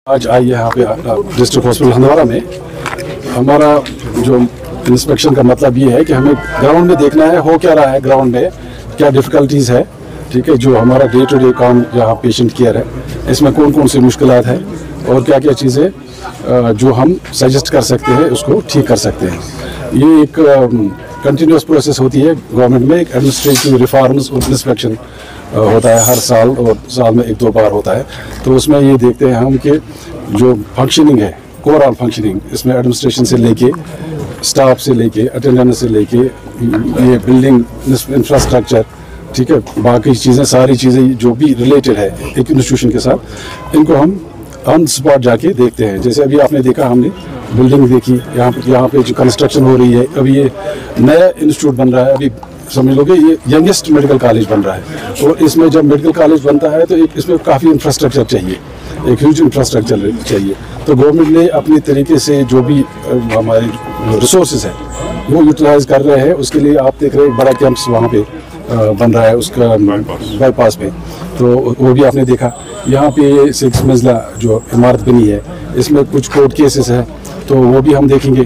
आज आई यहाँ पे डिस्ट्रिक्ट हॉस्पिटल हंदवाड़ा में। हमारा जो इंस्पेक्शन का मतलब ये है कि हमें ग्राउंड में देखना है हो क्या रहा है, ग्राउंड में क्या डिफ़िकल्टीज है, ठीक है। जो हमारा डे टू डे काम यहाँ पेशेंट केयर है, इसमें कौन कौन सी मुश्किलात है और क्या क्या चीज़ें जो हम सजेस्ट कर सकते हैं उसको ठीक कर सकते हैं। ये एक कंटिन्यूस प्रोसेस होती है गवर्नमेंट में। एक एडमिनिस्ट्रेटिव रिफॉर्म्स और इंस्पेक्शन होता है हर साल, और साल में 1-2 बार होता है। तो उसमें ये देखते हैं हम कि जो फंक्शनिंग है, ओवरऑल फंक्शनिंग, इसमें एडमिनिस्ट्रेशन से लेके, स्टाफ से लेके, अटेंडेंस से लेके, ये बिल्डिंग इंफ्रास्ट्रक्चर, ठीक है, बाकी चीज़ें, सारी चीज़ें जो भी रिलेटेड है एक इंस्टीट्यूशन के साथ, इनको हम ऑन स्पॉट जाके देखते हैं। जैसे अभी आपने देखा, हमने बिल्डिंग देखी, यहाँ पे जो कंस्ट्रक्शन हो रही है, अभी ये नया इंस्टीट्यूट बन रहा है, अभी समझ लो कि ये यंगेस्ट मेडिकल कॉलेज बन रहा है। और इसमें जब मेडिकल कॉलेज बनता है तो इसमें काफ़ी इंफ्रास्ट्रक्चर चाहिए, एक ह्यूज इंफ्रास्ट्रक्चर चाहिए। तो गवर्नमेंट ने अपनी तरीके से जो भी हमारे रिसोर्सेज है वो यूटिलाइज कर रहे हैं। उसके लिए आप देख रहे हैं बड़ा कैंप्स वहाँ पे बन रहा है, उसका बाईपास पे। तो वो भी आपने देखा। यहाँ पे 6 मंजिला जो इमारत बनी है, इसमें कुछ कोर्ट केसेस है, तो वो भी हम देखेंगे।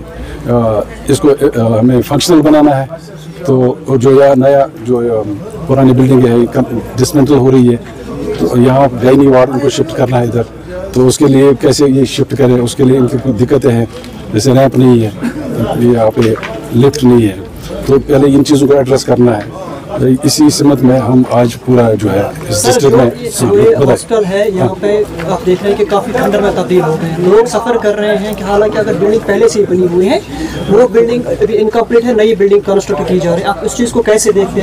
इसको हमें फंक्शनल बनाना है। तो जो यह नया जो पुरानी बिल्डिंग है डिसमेंटल हो रही है, तो यहाँ गायनी वार्ड उनको शिफ्ट करना है इधर। तो उसके लिए कैसे ये शिफ्ट करें, उसके लिए इनकी कुछ दिक्कतें हैं, जैसे रैंप नहीं है, यहाँ पे लिफ्ट नहीं है। तो पहले इन चीज़ों को एड्रेस करना है। इसी समझ में हम आज पूरा जो है इस डिस्ट्रिक्ट में हॉस्टल है, यहाँ पे आप देख रहे हैं कि काफ़ी खंडर में तब्दील हो गए हैं। लोग सफ़र कर रहे हैं कि हालांकि अगर बिल्डिंग पहले से ही बनी हुई है, वो बिल्डिंग अभी इनकम्प्लीट है, नई बिल्डिंग कंस्ट्रक्ट की जा रही है। आप उस चीज़ को कैसे देखते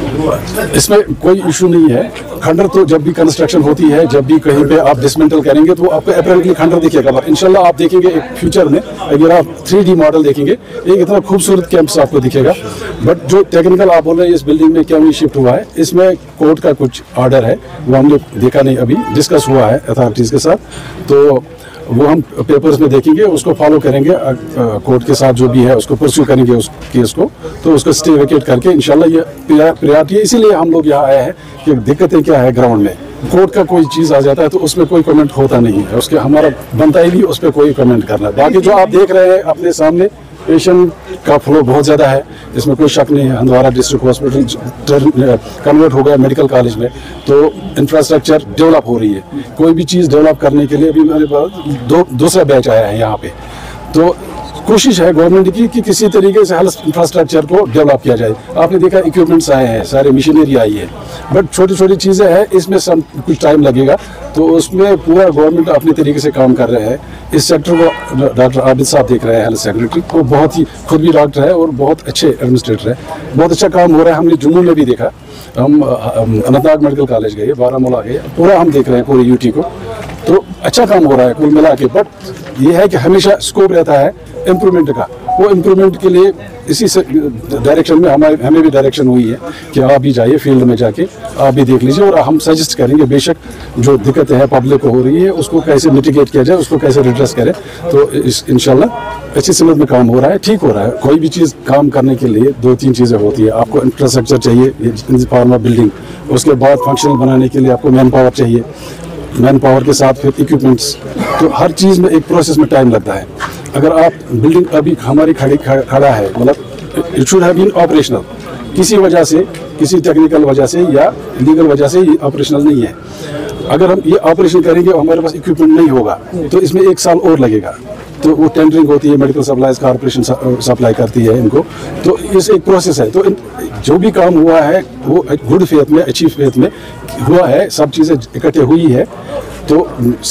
हैं? इसमें कोई इशू नहीं है। खंडर तो जब भी कंस्ट्रक्शन होती है, जब भी कहीं पे आप डिसमेंटल करेंगे तो आपको अपेरेंटली खंडर दिखेगा। बट इंशाल्लाह आप देखेंगे एक फ्यूचर में, अगर आप 3D मॉडल देखेंगे, एक इतना खूबसूरत कैंपस आपको दिखेगा। बट जो टेक्निकल आप बोल रहे हैं इस बिल्डिंग में क्यों शिफ्ट हुआ है, इसमें कोर्ट का कुछ ऑर्डर है, वो हमने देखा नहीं, अभी डिस्कस हुआ है अथॉरिटीज़ के साथ। तो वो हम पेपर्स में देखेंगे, उसको फॉलो करेंगे, कोर्ट के साथ जो भी है उसको परस्यू करेंगे उस केस को। तो उसको स्टे वेकेट करके इंशाल्लाह ये प्रायोरिटी है। इसीलिए हम लोग यहाँ आए हैं कि दिक्कतें क्या है ग्राउंड में। कोर्ट का कोई चीज़ आ जाता है तो उसमें कोई कमेंट होता नहीं है, उसके हमारा बनता ही नहीं उस पर कोई कमेंट करना। बाकी जो आप देख रहे हैं अपने सामने, पेशेंट का फ्लो बहुत ज़्यादा है, इसमें कोई शक नहीं है। हंदवाड़ा डिस्ट्रिक्ट हॉस्पिटल कन्वर्ट हो गया मेडिकल कॉलेज में, तो इंफ्रास्ट्रक्चर डेवलप हो रही है। कोई भी चीज़ डेवलप करने के लिए अभी मेरे पास दूसरा बैच आया है यहाँ पे। तो कोशिश है गवर्नमेंट की कि किसी तरीके से हेल्थ इंफ्रास्ट्रक्चर को डेवलप किया जाए। आपने देखा इक्विपमेंट्स आए हैं, सारे मशीनरी आई है, बट छोटी छोटी चीज़ें हैं, इसमें सब कुछ टाइम लगेगा। तो उसमें पूरा गवर्नमेंट अपने तरीके से काम कर रहे हैं। इस सेक्टर को डॉक्टर आबिद साहब देख रहे हैं, हेल्थ सेक्रेटरी, वो बहुत ही खुद भी डॉक्टर है और बहुत अच्छे एडमिनिस्ट्रेटर है, बहुत अच्छा काम हो रहा है। हमने जम्मू में भी देखा, हम अनंतनाग मेडिकल कॉलेज गए, बारामूला गए, पूरा हम देख रहे हैं पूरे यूटी को। तो अच्छा काम हो रहा है कुल मिला के। बट ये है कि हमेशा स्कोप रहता है इम्प्रूवमेंट का। वो इम्प्रूवमेंट के लिए इसी से डायरेक्शन में हमें भी डायरेक्शन हुई है कि आप भी जाइए फील्ड में, जाके आप भी देख लीजिए, और हम सजेस्ट करेंगे बेशक जो दिक्कतें हैं पब्लिक को हो रही है उसको कैसे मिटिगेट किया जाए, उसको कैसे रिड्रेस करें। तो इंशाल्लाह अच्छी समझ में काम हो रहा है, ठीक हो रहा है। कोई भी चीज़ काम करने के लिए 2-3 चीज़ें होती है। आपको इंफ्रास्ट्रक्चर चाहिए, फार्मा बिल्डिंग, उसके बाद फंक्शनल बनाने के लिए आपको मैन पावर चाहिए, मैन पावर के साथ फिर इक्विपमेंट्स। तो हर चीज़ में एक प्रोसेस में टाइम लगता है। अगर आप बिल्डिंग अभी हमारी खड़ा है, मतलब it should have been operational, किसी वजह से, किसी टेक्निकल वजह से या लीगल वजह से ये ऑपरेशनल नहीं है। अगर हम ये ऑपरेशन करेंगे और हमारे पास इक्विपमेंट नहीं होगा तो इसमें 1 साल और लगेगा। तो वो टेंडरिंग होती है, मेडिकल सप्लाईज कॉर्पोरेशन सप्लाई करती है इनको। तो इस एक प्रोसेस है। तो जो भी काम हुआ है वो गुड फेथ में, अच्छी फेथ में हुआ है, सब चीज़ें इकट्ठे हुई है। तो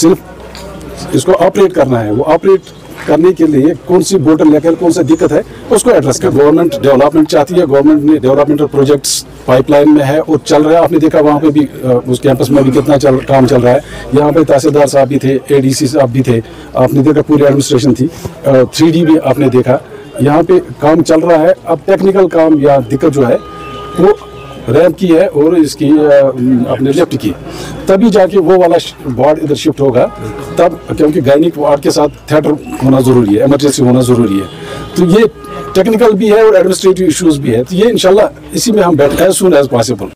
सिर्फ इसको ऑपरेट करना है। वो ऑपरेट करने के लिए कौन सी बोर्डर लेकर कौन सा दिक्कत है उसको एड्रेस कर। गवर्नमेंट डेवलपमेंट चाहती है, गवर्नमेंट ने डेवलपमेंटल प्रोजेक्ट्स पाइपलाइन में है और चल रहा है। आपने देखा वहाँ पे भी उस कैंपस में भी कितना काम चल रहा है। यहाँ पे तहसीलदार साहब भी थे, ADC साहब भी थे, आपने देखा पूरी एडमिनिस्ट्रेशन थी, 3D भी आपने देखा, यहाँ पे काम चल रहा है। अब टेक्निकल काम या दिक्कत जो है वो रैंप की है और इसकी अपने लिफ्ट की, तभी जाके वो वाला वार्ड इधर शिफ्ट होगा तब, क्योंकि गायनिक वार्ड के साथ थिएटर होना ज़रूरी है, इमरजेंसी होना ज़रूरी है। तो ये टेक्निकल भी है और एडमिनिस्ट्रेटिव इश्यूज भी है। तो ये इंशाल्लाह इसी में हम बैठ एज सून एज पॉसिबल।